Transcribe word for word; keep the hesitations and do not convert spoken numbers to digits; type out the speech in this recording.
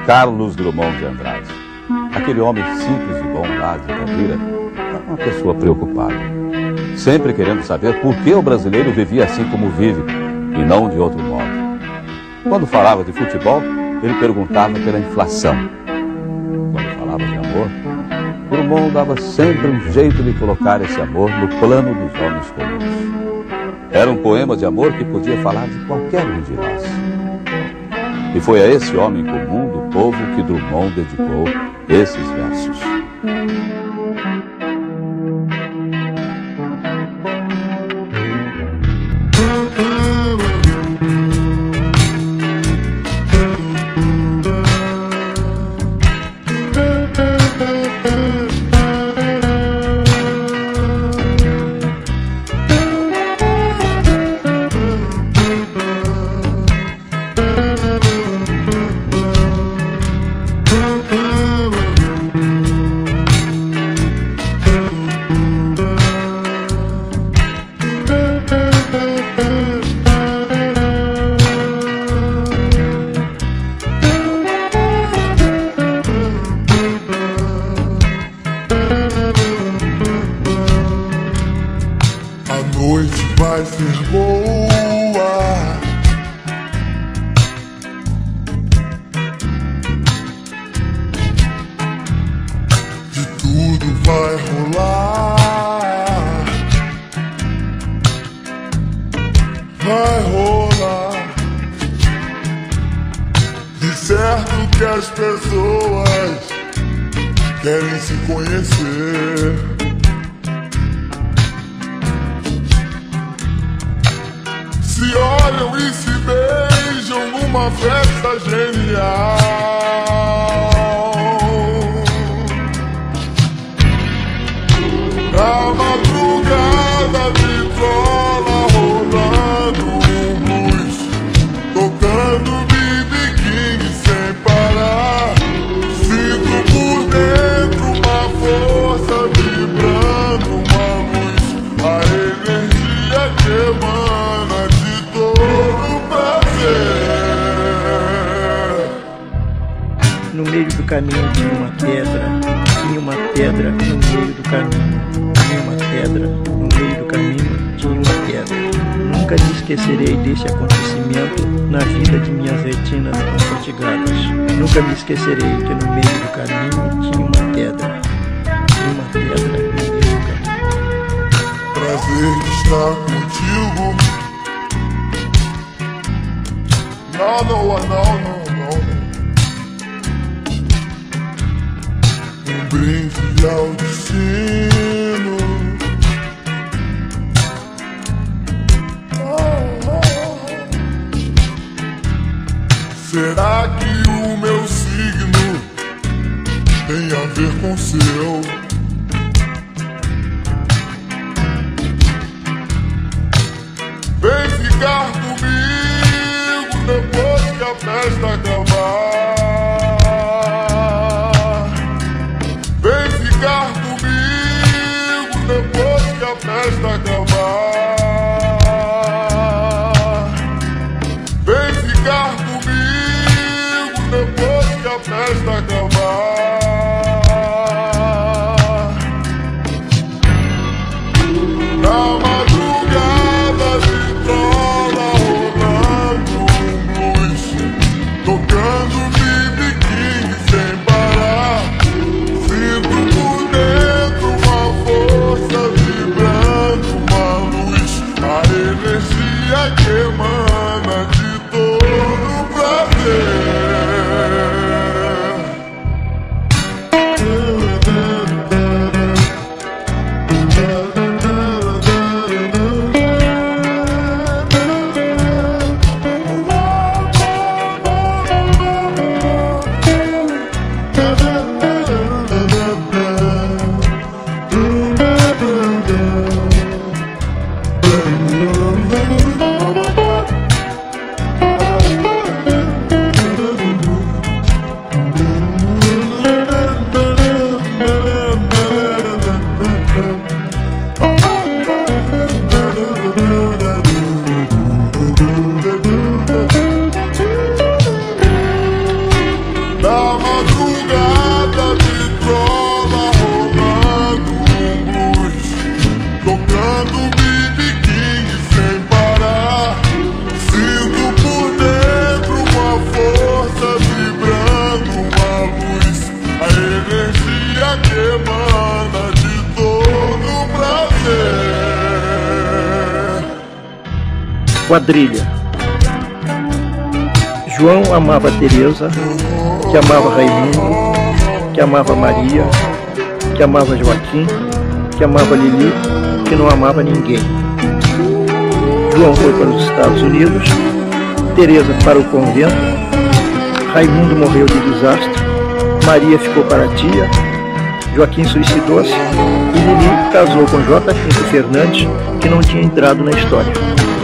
Carlos Drummond de Andrade. Aquele homem simples e bom lá de Itabira era uma pessoa preocupada, sempre querendo saber por que o brasileiro vivia assim como vive e não de outro modo. Quando falava de futebol, ele perguntava pela inflação. Quando falava de amor, Drummond dava sempre um jeito de colocar esse amor no plano dos homens comuns. Era um poema de amor que podia falar de qualquer um de nós. E foi a esse homem comum do povo que Drummond dedicou esses versos. Vai ser boa, de tudo vai rolar, vai rolar. De certo que as pessoas querem se conhecer. Se olham e se beijam numa festa genial. Na madrugada vitrola rolando um blues, tocando B B King sem parar. Sinto por dentro uma força vibrando, uma luz, a energia que emana de todo prazer. No meio do caminho tinha uma pedra, tinha uma pedra no meio do caminho, tinha uma pedra no meio do caminho, tinha uma pedra. Nunca me esquecerei deste acontecimento na vida de minhas retinas tão fatigadas. Nunca me esquecerei que no meio do caminho tinha uma pedra, tinha uma pedra no meio do caminho. Prazer de estar contigo. Não, não, não, não, não. Um brinde ao destino. Oh, oh. Será que o meu signo tem a ver com o seu? Vem ficar comigo depois que a festa acabar. Vem ficar comigo depois que a festa acabar. Vem ficar comigo depois que a festa acabar. Na madrugada vitrola rolando um blues, tocando B B King sem parar. Sinto por dentro uma força vibrando, uma luz, a energia que emana de todo prazer. madrugada vitrola rolando um blues, tocando B B King sem parar. Sinto por dentro uma força vibrando, uma luz, a energia que emana de todo prazer. Quadrilha. João amava Teresa, que amava Raimundo, que amava Maria, que amava Joaquim, que amava Lili, que não amava ninguém. João foi para os Estados Unidos, Teresa para o convento, Raimundo morreu de desastre, Maria ficou para a tia, Joaquim suicidou-se e Lili casou com J. Pinto Fernandes, que não tinha entrado na história.